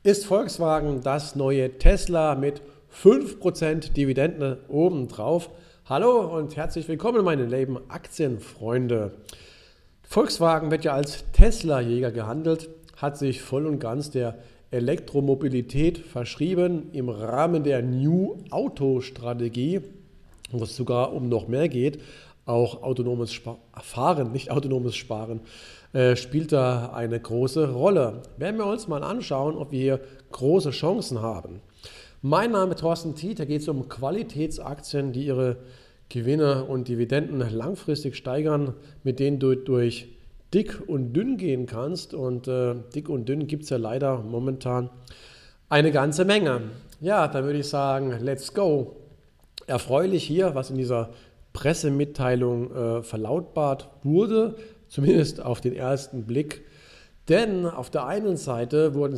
Ist Volkswagen das neue Tesla mit 5% Dividende obendrauf? Hallo und herzlich willkommen, meine lieben Aktienfreunde. Volkswagen wird ja als Tesla-Jäger gehandelt, hat sich voll und ganz der Elektromobilität verschrieben im Rahmen der New Auto-Strategie, wo es sogar um noch mehr geht. Auch autonomes Fahren, nicht autonomes Sparen, spielt da eine große Rolle. Werden wir uns mal anschauen, ob wir hier große Chancen haben. Mein Name ist Thorsten Tiet, da geht es um Qualitätsaktien, die ihre Gewinne und Dividenden langfristig steigern, mit denen du durch dick und dünn gehen kannst. Und dick und dünn gibt es ja leider momentan eine ganze Menge. Ja, dann würde ich sagen, let's go. Erfreulich hier, was in dieser Pressemitteilung verlautbart wurde, zumindest auf den ersten Blick. Denn auf der einen Seite wurden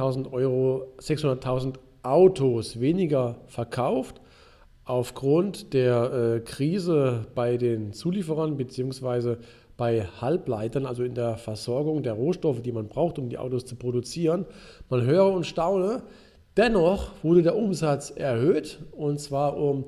600.000 Autos weniger verkauft aufgrund der Krise bei den Zulieferern bzw. bei Halbleitern, also in der Versorgung der Rohstoffe, die man braucht, um die Autos zu produzieren. Man höre und staune. Dennoch wurde der Umsatz erhöht, und zwar um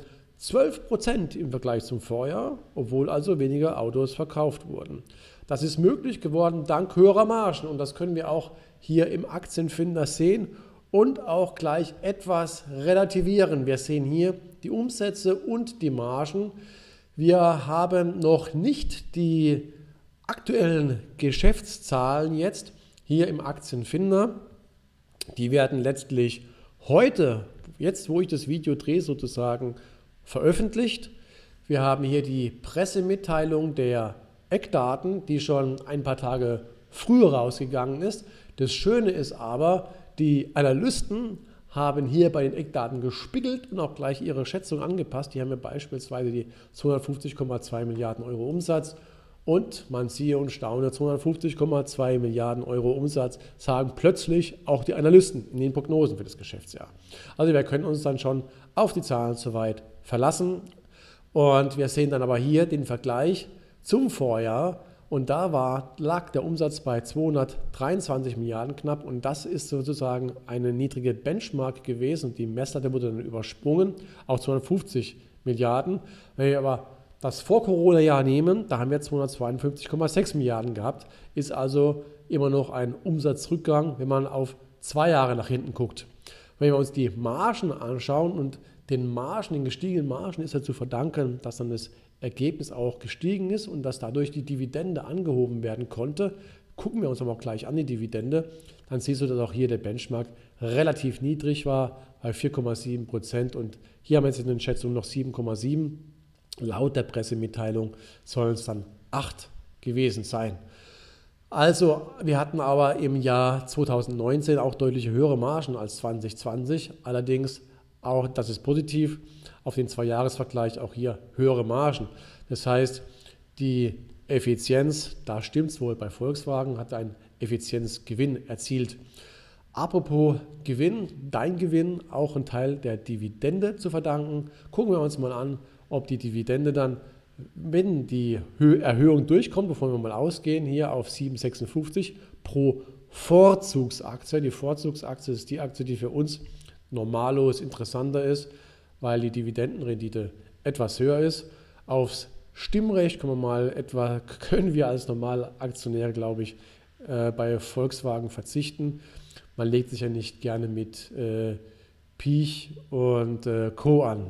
12% im Vergleich zum Vorjahr, obwohl also weniger Autos verkauft wurden. Das ist möglich geworden dank höherer Margen, und das können wir auch hier im Aktienfinder sehen und auch gleich etwas relativieren. Wir sehen hier die Umsätze und die Margen. Wir haben noch nicht die aktuellen Geschäftszahlen jetzt hier im Aktienfinder. Die werden letztlich heute, jetzt wo ich das Video drehe sozusagen, veröffentlicht. Wir haben hier die Pressemitteilung der Eckdaten, die schon ein paar Tage früher rausgegangen ist. Das Schöne ist aber, die Analysten haben hier bei den Eckdaten gespiegelt und auch gleich ihre Schätzung angepasst. Die haben ja beispielsweise die 250,2 Milliarden Euro Umsatz und man siehe und staune, 250,2 Milliarden Euro Umsatz sagen plötzlich auch die Analysten in den Prognosen für das Geschäftsjahr. Also wir können uns dann schon auf die Zahlen soweit verlassen, und wir sehen dann aber hier den Vergleich zum Vorjahr, und da lag der Umsatz bei 223 Milliarden knapp, und das ist sozusagen eine niedrige Benchmark gewesen. Die Messlatte wurde dann übersprungen auf 250 Milliarden. Wenn wir aber das Vor-Corona-Jahr nehmen, da haben wir 252,6 Milliarden gehabt, ist also immer noch ein Umsatzrückgang, wenn man auf 2 Jahre nach hinten guckt. Wenn wir uns die Margen anschauen, und den gestiegenen Margen ist ja zu verdanken, dass dann das Ergebnis auch gestiegen ist und dass dadurch die Dividende angehoben werden konnte. Gucken wir uns aber auch gleich an die Dividende, dann siehst du, dass auch hier der Benchmark relativ niedrig war, bei 4,7%, und hier haben wir jetzt in den Schätzungen noch 7,7%. Laut der Pressemitteilung sollen es dann 8 gewesen sein. Also wir hatten aber im Jahr 2019 auch deutlich höhere Margen als 2020, allerdings auch, das ist positiv, auf den 2-Jahres-Vergleich auch hier höhere Margen. Das heißt, die Effizienz, da stimmt es wohl, bei Volkswagen hat einen Effizienzgewinn erzielt. Apropos Gewinn, dein Gewinn, auch ein Teil der Dividende zu verdanken. Gucken wir uns mal an, ob die Dividende dann, wenn die Erhöhung durchkommt, wovon wir mal ausgehen, hier auf 7,56 pro Vorzugsaktie. Die Vorzugsaktie ist die Aktie, die für uns normalos interessanter ist, weil die Dividendenrendite etwas höher ist. Aufs Stimmrecht können wir als Normalaktionäre, glaube ich, bei Volkswagen verzichten. Man legt sich ja nicht gerne mit Piech und Co. an.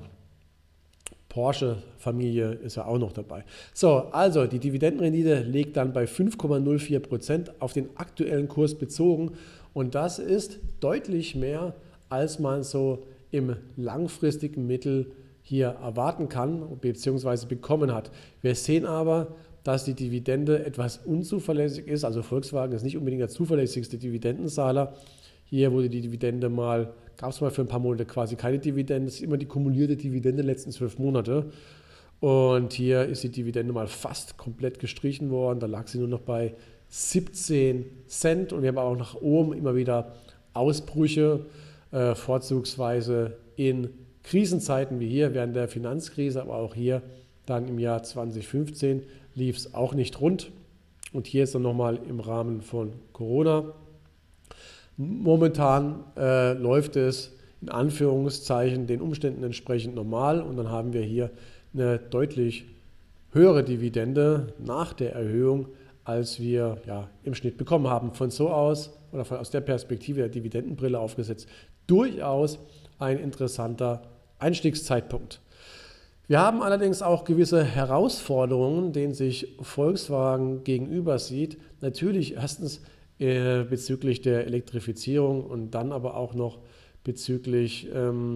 Porsche-Familie ist ja auch noch dabei. So, also die Dividendenrendite liegt dann bei 5,04% auf den aktuellen Kurs bezogen, und das ist deutlich mehr, als man so im langfristigen Mittel hier erwarten kann bzw. bekommen hat. Wir sehen aber, dass die Dividende etwas unzuverlässig ist. Also Volkswagen ist nicht unbedingt der zuverlässigste Dividendenzahler. Hier wurde die Dividende gab es mal für ein paar Monate quasi keine Dividende. Das ist immer die kumulierte Dividende der letzten 12 Monate. Und hier ist die Dividende mal fast komplett gestrichen worden. Da lag sie nur noch bei 17 Cent. Und wir haben auch nach oben immer wieder Ausbrüche, vorzugsweise in Krisenzeiten wie hier während der Finanzkrise, aber auch hier dann im Jahr 2015 lief es auch nicht rund. Und hier ist dann nochmal im Rahmen von Corona. Momentan läuft es in Anführungszeichen den Umständen entsprechend normal und dann haben wir hier eine deutlich höhere Dividende nach der Erhöhung, als wir ja, im Schnitt bekommen haben. Von so aus oder aus der Perspektive der Dividendenbrille aufgesetzt, durchaus ein interessanter Einstiegszeitpunkt. Wir haben allerdings auch gewisse Herausforderungen, denen sich Volkswagen gegenüber sieht. Natürlich erstens bezüglich der Elektrifizierung und dann aber auch noch bezüglich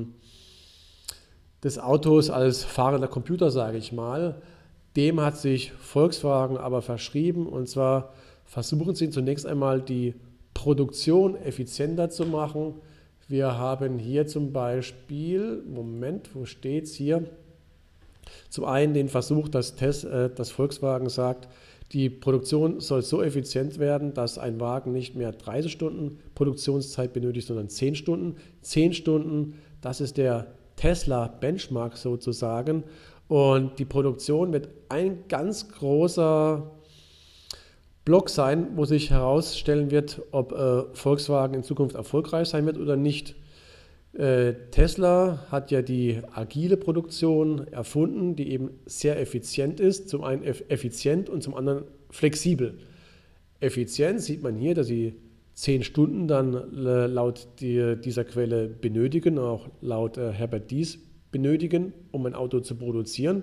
des Autos als fahrender Computer, sage ich mal. Dem hat sich Volkswagen aber verschrieben und zwar versuchen sie zunächst einmal die Produktion effizienter zu machen. Wir haben hier zum Beispiel, Moment, wo steht es hier? Zum einen den Versuch, dass Volkswagen sagt, die Produktion soll so effizient werden, dass ein Wagen nicht mehr 30 Stunden Produktionszeit benötigt, sondern 10 Stunden. 10 Stunden, das ist der Tesla-Benchmark sozusagen. Und die Produktion wird ein ganz großer Block sein, wo sich herausstellen wird, ob Volkswagen in Zukunft erfolgreich sein wird oder nicht. Tesla hat ja die agile Produktion erfunden, die eben sehr effizient ist. Zum einen effizient und zum anderen flexibel. Effizient sieht man hier, dass sie 10 Stunden dann laut dieser Quelle benötigen, auch laut Herbert Diess benötigen, um ein Auto zu produzieren.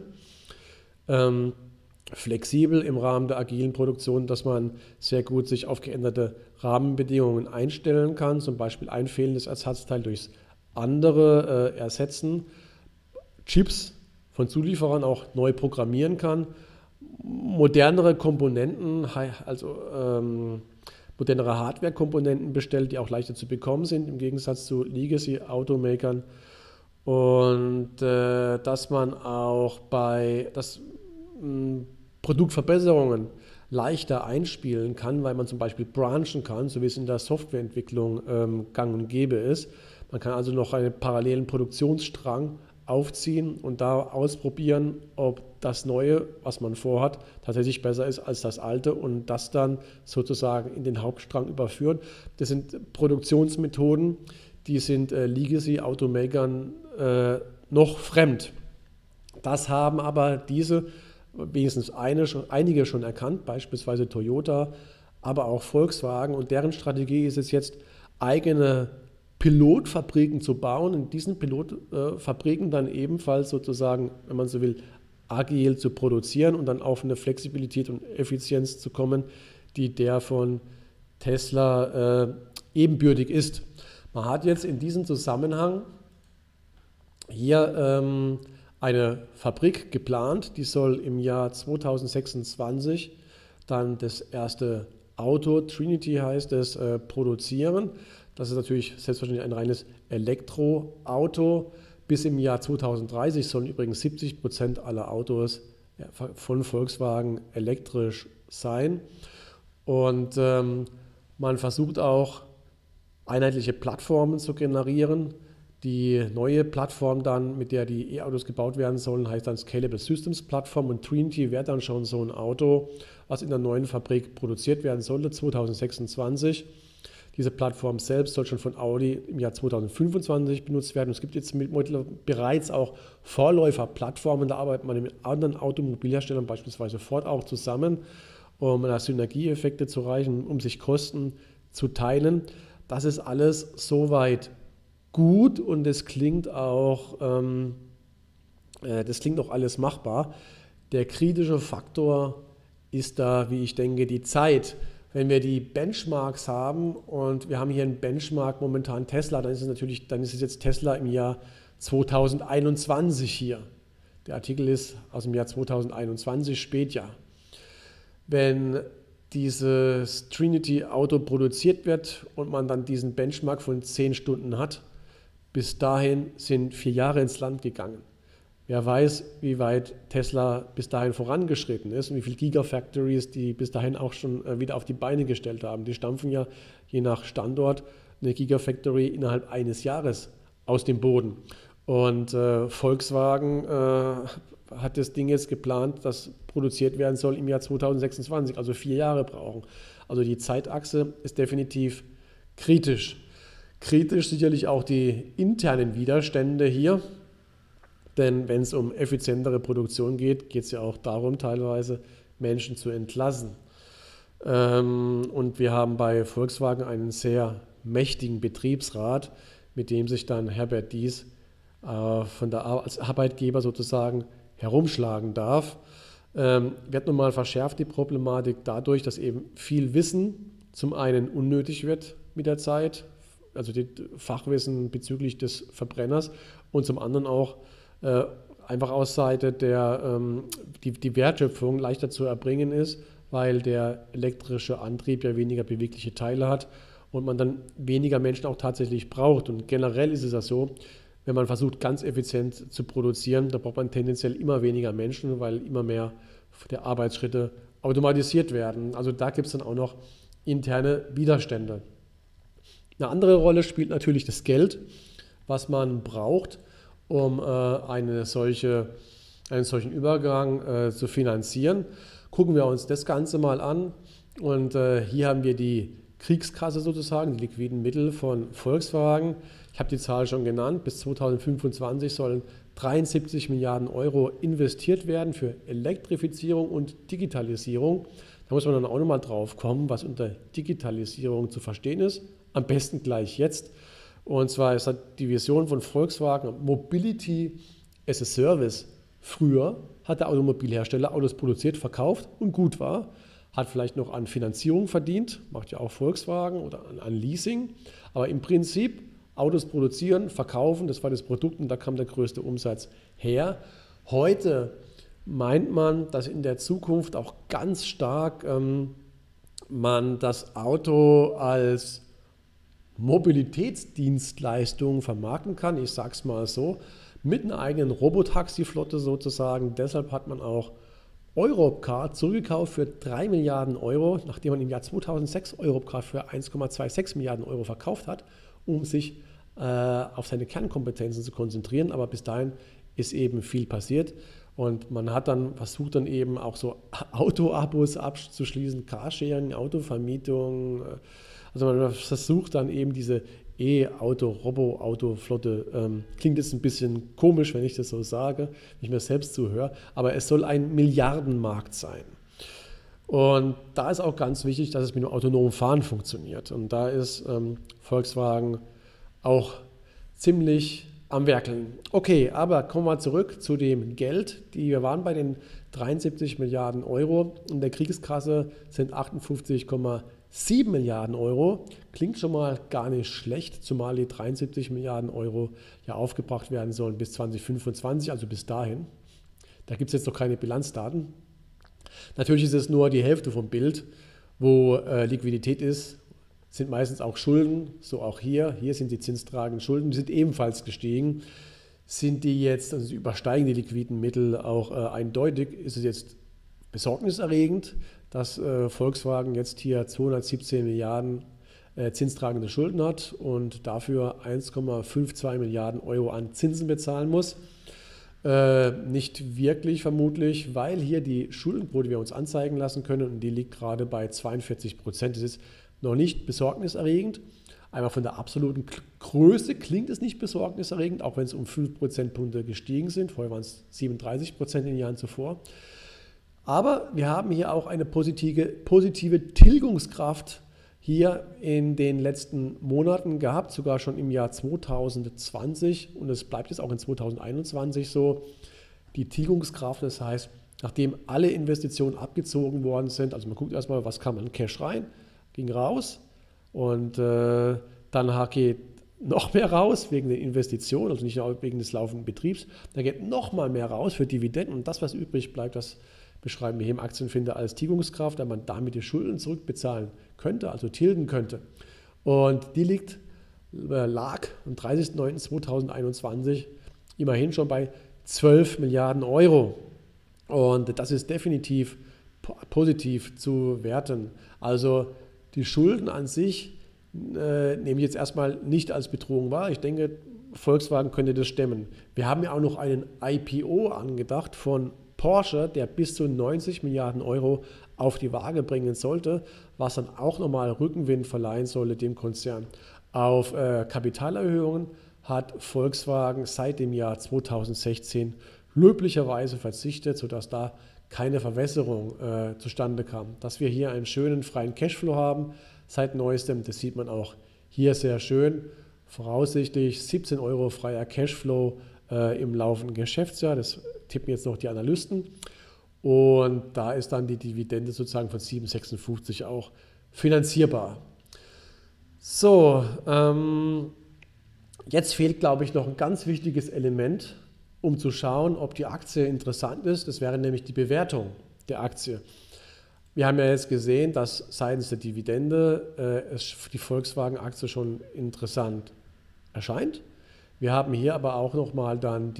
Flexibel im Rahmen der agilen Produktion, dass man sehr gut sich auf geänderte Rahmenbedingungen einstellen kann, zum Beispiel ein fehlendes Ersatzteil durchs andere ersetzen, Chips von Zulieferern auch neu programmieren kann, modernere Komponenten, also modernere Hardware-Komponenten bestellt, die auch leichter zu bekommen sind, im Gegensatz zu Legacy-Automakern. Und dass man auch bei Produktverbesserungen leichter einspielen kann, weil man zum Beispiel branchen kann, so wie es in der Softwareentwicklung gang und gäbe ist. Man kann also noch einen parallelen Produktionsstrang aufziehen und da ausprobieren, ob das Neue, was man vorhat, tatsächlich besser ist als das Alte und das dann sozusagen in den Hauptstrang überführen. Das sind Produktionsmethoden, die sind Legacy-Automakern noch fremd. Das haben aber diese, wenigstens einige schon erkannt, beispielsweise Toyota, aber auch Volkswagen und deren Strategie ist es jetzt, eigene Pilotfabriken zu bauen, in diesen Pilotfabriken dann ebenfalls sozusagen, wenn man so will, agil zu produzieren und dann auf eine Flexibilität und Effizienz zu kommen, die der von Tesla ebenbürtig ist. Man hat jetzt in diesem Zusammenhang hier eine Fabrik geplant, die soll im Jahr 2026 dann das erste Auto, Trinity heißt es, produzieren. Das ist natürlich selbstverständlich ein reines Elektroauto. Bis im Jahr 2030 sollen übrigens 70% aller Autos von Volkswagen elektrisch sein. Und man versucht auch einheitliche Plattformen zu generieren. Die neue Plattform dann, mit der die E-Autos gebaut werden sollen, heißt dann Scalable Systems Plattform und Trinity wäre dann schon so ein Auto, was in der neuen Fabrik produziert werden sollte, 2026. Diese Plattform selbst soll schon von Audi im Jahr 2025 benutzt werden. Es gibt jetzt bereits auch Vorläuferplattformen, da arbeitet man mit anderen Automobilherstellern, beispielsweise Ford, auch zusammen, um da Synergieeffekte zu erreichen, um sich Kosten zu teilen. Das ist alles soweit gut und das klingt auch alles machbar. Der kritische Faktor ist da, wie ich denke, die Zeit. Wenn wir die Benchmarks haben und wir haben hier einen Benchmark momentan Tesla, dann ist es jetzt Tesla im Jahr 2021 hier. Der Artikel ist aus dem Jahr 2021, Spätjahr. Wenn dieses Trinity-Auto produziert wird und man dann diesen Benchmark von 10 Stunden hat, bis dahin sind 4 Jahre ins Land gegangen. Wer weiß, wie weit Tesla bis dahin vorangeschritten ist und wie viele Gigafactories die bis dahin auch schon wieder auf die Beine gestellt haben. Die stampfen ja je nach Standort eine Gigafactory innerhalb eines Jahres aus dem Boden. Und Volkswagen hat das Ding jetzt geplant, das produziert werden soll im Jahr 2026, also 4 Jahre brauchen. Also die Zeitachse ist definitiv kritisch. Kritisch sicherlich auch die internen Widerstände hier, denn wenn es um effizientere Produktion geht, geht es ja auch darum, teilweise Menschen zu entlassen. Und wir haben bei Volkswagen einen sehr mächtigen Betriebsrat, mit dem sich dann Herbert Diess als Arbeitgeber sozusagen herumschlagen darf. Wird nun mal verschärft die Problematik dadurch, dass eben viel Wissen zum einen unnötig wird mit der Zeit, also das Fachwissen bezüglich des Verbrenners, und zum anderen auch einfach aus Seite die Wertschöpfung leichter zu erbringen ist, weil der elektrische Antrieb ja weniger bewegliche Teile hat und man dann weniger Menschen auch tatsächlich braucht. Und generell ist es ja so, wenn man versucht, ganz effizient zu produzieren, da braucht man tendenziell immer weniger Menschen, weil immer mehr der Arbeitsschritte automatisiert werden. Also da gibt es dann auch noch interne Widerstände. Eine andere Rolle spielt natürlich das Geld, was man braucht, um einen solchen Übergang zu finanzieren. Gucken wir uns das Ganze mal an. Und hier haben wir die Kriegskasse sozusagen, die liquiden Mittel von Volkswagen. Ich habe die Zahl schon genannt, bis 2025 sollen 73 Milliarden Euro investiert werden für Elektrifizierung und Digitalisierung. Da muss man dann auch nochmal drauf kommen, was unter Digitalisierung zu verstehen ist. Am besten gleich jetzt. Und zwar ist die Vision von Volkswagen Mobility as a Service. Früher hat der Automobilhersteller Autos produziert, verkauft und gut war. Hat vielleicht noch an Finanzierung verdient, macht ja auch Volkswagen, oder an Leasing. Aber im Prinzip Autos produzieren, verkaufen, das war das Produkt und da kam der größte Umsatz her. Heute meint man, dass in der Zukunft auch ganz stark man das Auto als Mobilitätsdienstleistung vermarkten kann. Ich sage es mal so, mit einer eigenen Robotaxi-Flotte sozusagen. Deshalb hat man auch Europcar zurückgekauft für 3 Milliarden Euro, nachdem man im Jahr 2006 Europcar für 1,26 Milliarden Euro verkauft hat, um sich auf seine Kernkompetenzen zu konzentrieren. Aber bis dahin ist eben viel passiert. Und man hat dann versucht, dann eben auch so Auto-Abos abzuschließen, Carsharing, Autovermietung. Also man versucht dann eben diese Robo-Auto-Flotte, klingt jetzt ein bisschen komisch, wenn ich das so sage, wenn ich mir selbst zuhöre, aber es soll ein Milliardenmarkt sein. Und da ist auch ganz wichtig, dass es mit dem autonomen Fahren funktioniert. Und da ist Volkswagen auch ziemlich am Werkeln. Okay, aber kommen wir zurück zu dem Geld. Wir waren bei den 73 Milliarden Euro. In der Kriegskasse sind 58,7 Milliarden Euro. Klingt schon mal gar nicht schlecht, zumal die 73 Milliarden Euro ja aufgebracht werden sollen bis 2025, also bis dahin. Da gibt es jetzt noch keine Bilanzdaten. Natürlich ist es nur die Hälfte vom Bild, wo Liquidität ist. Sind meistens auch Schulden, so auch hier. Hier sind die zinstragenden Schulden, die sind ebenfalls gestiegen. Sind die jetzt, also sie übersteigen die liquiden Mittel auch eindeutig, ist es jetzt besorgniserregend, dass Volkswagen jetzt hier 217 Milliarden zinstragende Schulden hat und dafür 1,52 Milliarden Euro an Zinsen bezahlen muss. Nicht wirklich vermutlich, weil hier die Schuldenquote wir uns anzeigen lassen können und die liegt gerade bei 42%. Das ist noch nicht besorgniserregend. Einmal von der absoluten Größe klingt es nicht besorgniserregend, auch wenn es um 5 Prozentpunkte gestiegen sind. Vorher waren es 37% in den Jahren zuvor. Aber wir haben hier auch eine positive Tilgungskraft hier in den letzten Monaten gehabt, sogar schon im Jahr 2020 und es bleibt jetzt auch in 2021 so. Die Tilgungskraft, das heißt, nachdem alle Investitionen abgezogen worden sind, also man guckt erstmal, was kam an Cash rein, ging raus und dann geht noch mehr raus wegen der Investition, also nicht nur wegen des laufenden Betriebs, da geht noch mal mehr raus für Dividenden und das, was übrig bleibt, das beschreiben wir hier im Aktienfinder als Tilgungskraft, da man damit die Schulden zurückbezahlen könnte, also tilgen könnte. Und die lag am 30.09.2021 immerhin schon bei 12 Milliarden Euro. Und das ist definitiv positiv zu werten. Also die Schulden an sich nehme ich jetzt erstmal nicht als Bedrohung wahr. Ich denke, Volkswagen könnte das stemmen. Wir haben ja auch noch einen IPO angedacht von Porsche, der bis zu 90 Milliarden Euro auf die Waage bringen sollte, was dann auch nochmal Rückenwind verleihen sollte dem Konzern. Auf Kapitalerhöhungen hat Volkswagen seit dem Jahr 2016 löblicherweise verzichtet, sodass da keine Verwässerung zustande kam. Dass wir hier einen schönen freien Cashflow haben seit neuestem, das sieht man auch hier sehr schön. Voraussichtlich 17 Euro freier Cashflow im laufenden Geschäftsjahr, das tippen jetzt noch die Analysten. Und da ist dann die Dividende sozusagen von 7,56 auch finanzierbar. So, jetzt fehlt, glaube ich, noch ein ganz wichtiges Element, um zu schauen, ob die Aktie interessant ist. Das wäre nämlich die Bewertung der Aktie. Wir haben ja jetzt gesehen, dass seitens der Dividende die Volkswagen-Aktie schon interessant erscheint. Wir haben hier aber auch nochmal dann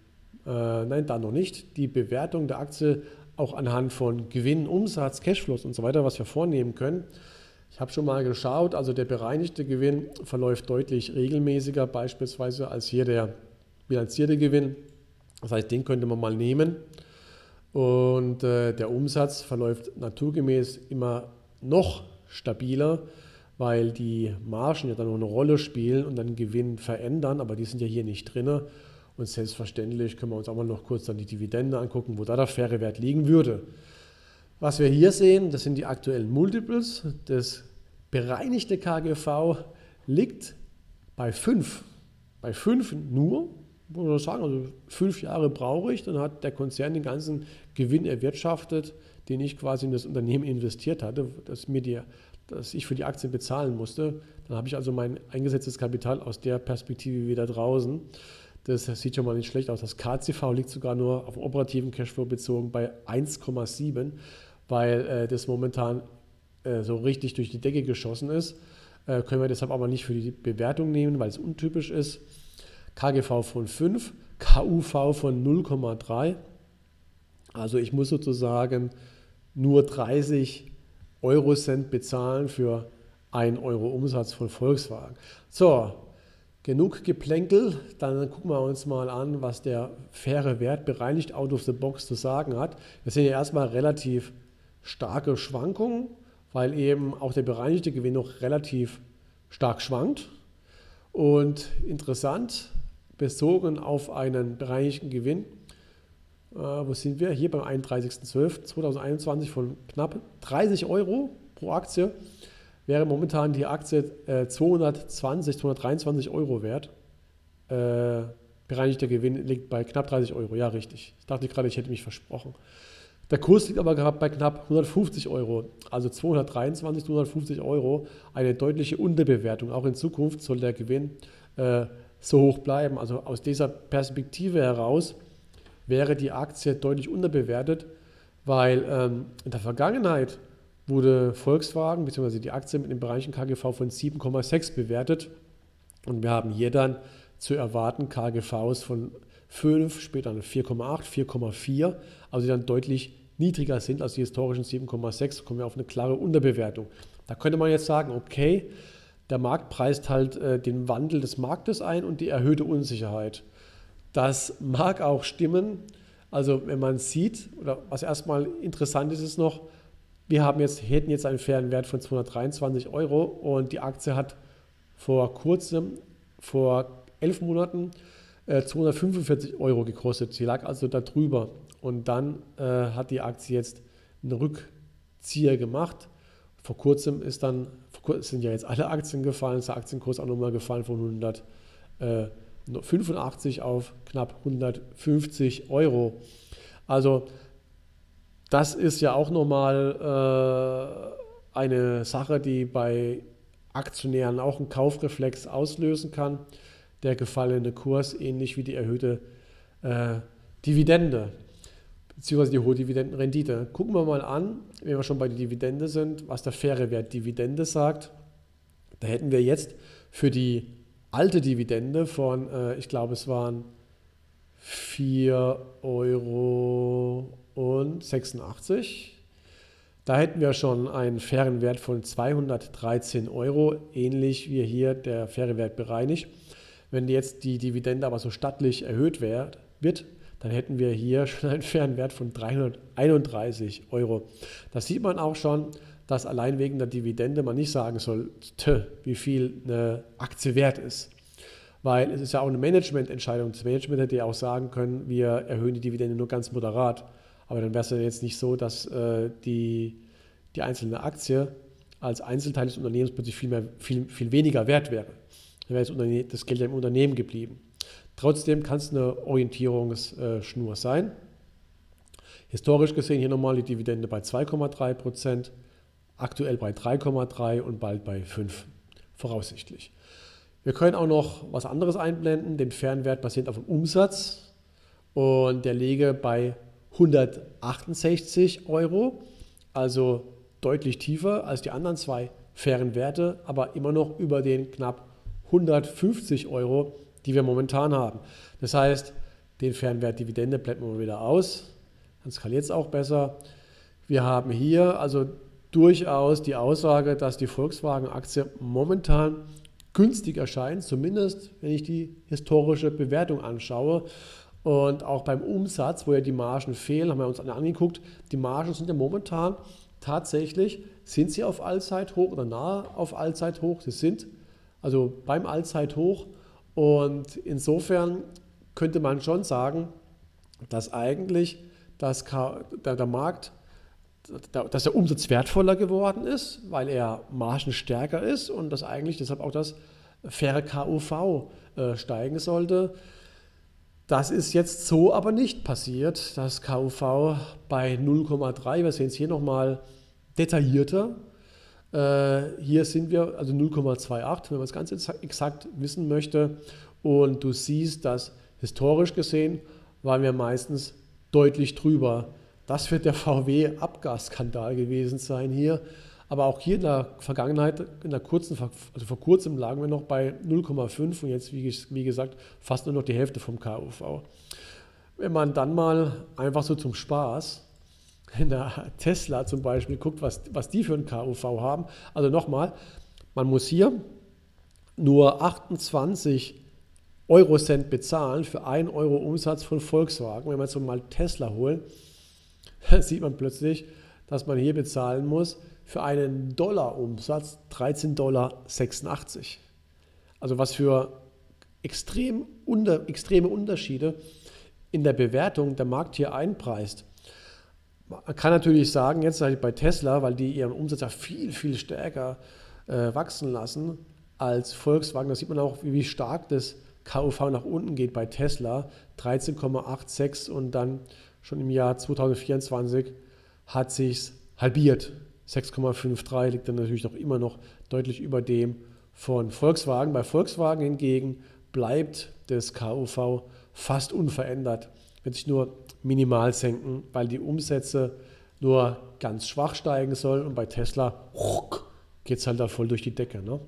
dann noch nicht, die Bewertung der Aktie auch anhand von Gewinn, Umsatz, Cashflows und so weiter, was wir vornehmen können. Ich habe schon mal geschaut, also der bereinigte Gewinn verläuft deutlich regelmäßiger beispielsweise als hier der bilanzierte Gewinn. Das heißt, den könnte man mal nehmen. Und der Umsatz verläuft naturgemäß immer noch stabiler, weil die Margen ja dann noch eine Rolle spielen und dann den Gewinn verändern, aber die sind ja hier nicht drin. Und selbstverständlich können wir uns auch mal noch kurz dann die Dividende angucken, wo da der faire Wert liegen würde. Was wir hier sehen, das sind die aktuellen Multiples. Das bereinigte KGV liegt bei 5. Bei 5 nur, muss man sagen, also 5 Jahre brauche ich, dann hat der Konzern den ganzen Gewinn erwirtschaftet, den ich quasi in das Unternehmen investiert hatte, dass ich für die Aktien bezahlen musste. Dann habe ich also mein eingesetztes Kapital aus der Perspektive wieder draußen. Das sieht schon mal nicht schlecht aus. Das KCV liegt sogar nur auf den operativen Cashflow bezogen bei 1,7, weil das momentan so richtig durch die Decke geschossen ist. Können wir deshalb aber nicht für die Bewertung nehmen, weil es untypisch ist. KGV von 5, KUV von 0,3. Also ich muss sozusagen nur 30 Eurocent bezahlen für 1 Euro Umsatz von Volkswagen. So, genug Geplänkel, dann gucken wir uns mal an, was der faire Wert bereinigt out of the box zu sagen hat. Wir sehen ja erstmal relativ starke Schwankungen, weil eben auch der bereinigte Gewinn noch relativ stark schwankt. Und interessant, bezogen auf einen bereinigten Gewinn, wo sind wir? Hier beim 31.12.2021 von knapp 30 Euro pro Aktie, wäre momentan die Aktie 223 Euro wert. Bereinigter Gewinn liegt bei knapp 30 Euro. Ja, richtig. Ich dachte gerade, ich hätte mich versprochen. Der Kurs liegt aber gerade bei knapp 150 Euro. Also 223, 250 Euro. Eine deutliche Unterbewertung. Auch in Zukunft soll der Gewinn so hoch bleiben. Also aus dieser Perspektive heraus wäre die Aktie deutlich unterbewertet, weil in der Vergangenheit wurde Volkswagen bzw. die Aktie mit dem Bereich KGV von 7,6 bewertet und wir haben hier dann zu erwarten KGVs von 5, später 4,8, 4,4, also die dann deutlich niedriger sind als die historischen 7,6, kommen wir auf eine klare Unterbewertung. Da könnte man jetzt sagen, okay, der Markt preist halt den Wandel des Marktes ein und die erhöhte Unsicherheit. Das mag auch stimmen, also wenn man sieht, oder was erstmal interessant ist, ist noch, wir hätten jetzt einen fairen Wert von 223 Euro und die Aktie hat vor kurzem, vor 11 Monaten, 245 Euro gekostet. Sie lag also da drüber und dann hat die Aktie jetzt einen Rückzieher gemacht. Vor kurzem sind ja jetzt alle Aktien gefallen, ist der Aktienkurs auch nochmal gefallen von 185 auf knapp 150 Euro. Also das ist ja auch nochmal eine Sache, die bei Aktionären auch einen Kaufreflex auslösen kann. Der gefallene Kurs, ähnlich wie die erhöhte Dividende, beziehungsweise die hohe Dividendenrendite. Gucken wir mal an, wenn wir schon bei der Dividende sind, was der faire Wert Dividende sagt. Da hätten wir jetzt für die alte Dividende von, ich glaube es waren 4,86 Euro. Da hätten wir schon einen fairen Wert von 213 Euro, ähnlich wie hier der faire Wert bereinigt. Wenn jetzt die Dividende aber so stattlich erhöht wird, dann hätten wir hier schon einen fairen Wert von 331 Euro. Das sieht man auch schon, dass allein wegen der Dividende man nicht sagen sollte, wie viel eine Aktie wert ist. Weil es ist ja auch eine Managemententscheidung. Das Management hätte ja auch sagen können, wir erhöhen die Dividende nur ganz moderat. Aber dann wäre es ja jetzt nicht so, dass die einzelne Aktie als Einzelteil des Unternehmens plötzlich viel weniger wert wäre. Dann wäre das Geld ja im Unternehmen geblieben. Trotzdem kann es eine Orientierungsschnur sein. Historisch gesehen hier nochmal die Dividende bei 2,3%, aktuell bei 3,3% und bald bei 5% voraussichtlich. Wir können auch noch was anderes einblenden, den fairen Wert basierend auf dem Umsatz und der liege bei 168 Euro, also deutlich tiefer als die anderen zwei fairen Werte, aber immer noch über den knapp 150 Euro, die wir momentan haben. Das heißt, den fairen Wert Dividende blenden wir mal wieder aus, dann skaliert es auch besser. Wir haben hier also durchaus die Aussage, dass die Volkswagen-Aktie momentan günstig erscheint, zumindest wenn ich die historische Bewertung anschaue. Und auch beim Umsatz, wo ja die Margen fehlen, haben wir uns angeguckt, die Margen sind ja momentan tatsächlich, sind sie auf Allzeithoch oder nahe auf Allzeithoch? Sie sind also beim Allzeithoch und insofern könnte man schon sagen, dass eigentlich der Markt, dass der Umsatz wertvoller geworden ist, weil er margenstärker ist und dass eigentlich deshalb auch das faire KUV steigen sollte. Das ist jetzt so aber nicht passiert. Das KUV bei 0,3, wir sehen es hier nochmal detaillierter. Hier sind wir, also 0,28, wenn man es ganz exakt wissen möchte. Und du siehst, dass historisch gesehen waren wir meistens deutlich drüber. Das wird der VW-Abgasskandal gewesen sein hier. Aber auch hier in der Vergangenheit, also vor kurzem lagen wir noch bei 0,5 und jetzt, wie gesagt, fast nur noch die Hälfte vom KUV. Wenn man dann mal einfach so zum Spaß in der Tesla zum Beispiel guckt, was die für ein KUV haben. Also nochmal, man muss hier nur 28 Eurocent bezahlen für 1 Euro Umsatz von Volkswagen. Wenn wir jetzt so mal Tesla holen, sieht man plötzlich, dass man hier bezahlen muss für einen Dollar-Umsatz 13,86 $. Also was für extreme Unterschiede in der Bewertung der Markt hier einpreist. Man kann natürlich sagen, jetzt bei Tesla, weil die ihren Umsatz ja viel stärker wachsen lassen als Volkswagen, da sieht man auch, wie stark das KUV nach unten geht bei Tesla, 13,86 und dann schon im Jahr 2024 hat sich halbiert. 6,53 liegt dann natürlich noch immer noch deutlich über dem von Volkswagen. Bei Volkswagen hingegen bleibt das KUV fast unverändert, wird sich nur minimal senken, weil die Umsätze nur ganz schwach steigen sollen und bei Tesla geht es halt da voll durch die Decke. Ne?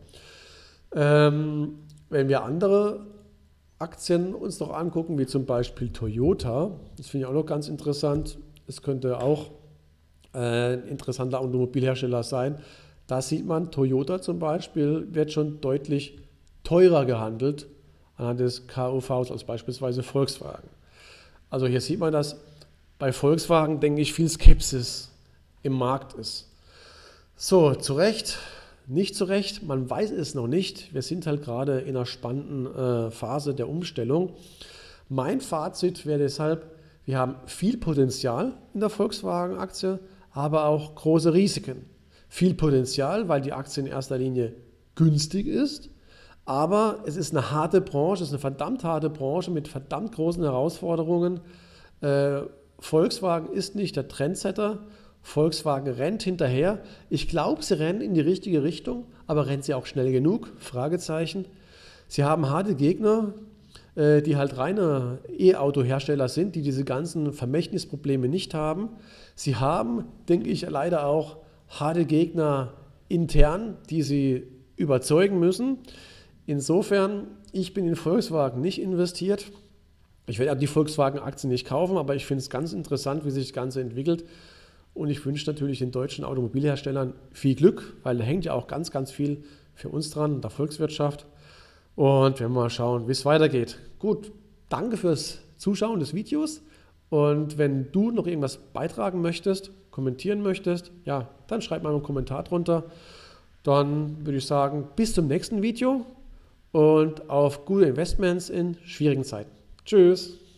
Wenn wir andere Aktien uns noch angucken, wie zum Beispiel Toyota, das finde ich auch noch ganz interessant, es könnte auch ein interessanter Automobilhersteller sein. Da sieht man, Toyota zum Beispiel wird schon deutlich teurer gehandelt anhand des KUVs als beispielsweise Volkswagen. Also hier sieht man, dass bei Volkswagen, denke ich, viel Skepsis im Markt ist. So, zu Recht, nicht zu Recht, man weiß es noch nicht. Wir sind halt gerade in einer spannenden Phase der Umstellung. Mein Fazit wäre deshalb, wir haben viel Potenzial in der Volkswagen-Aktie, aber auch große Risiken. Viel Potenzial, weil die Aktie in erster Linie günstig ist, aber es ist eine harte Branche, es ist eine verdammt harte Branche mit verdammt großen Herausforderungen. Volkswagen ist nicht der Trendsetter, Volkswagen rennt hinterher. Ich glaube, sie rennen in die richtige Richtung, aber rennt sie auch schnell genug? Fragezeichen. Sie haben harte Gegner, die halt reine E-Auto-Hersteller sind, die diese ganzen Vermächtnisprobleme nicht haben. Sie haben, denke ich, leider auch harte Gegner intern, die sie überzeugen müssen. Insofern, ich bin in Volkswagen nicht investiert. Ich werde die Volkswagen-Aktien nicht kaufen, aber ich finde es ganz interessant, wie sich das Ganze entwickelt. Und ich wünsche natürlich den deutschen Automobilherstellern viel Glück, weil da hängt ja auch ganz viel für uns dran, in der Volkswirtschaft. Und wir werden mal schauen, wie es weitergeht. Gut, danke fürs Zuschauen des Videos. Und wenn du noch irgendwas beitragen möchtest, kommentieren möchtest, ja, dann schreib mal einen Kommentar drunter. Dann würde ich sagen, bis zum nächsten Video und auf gute Investments in schwierigen Zeiten. Tschüss!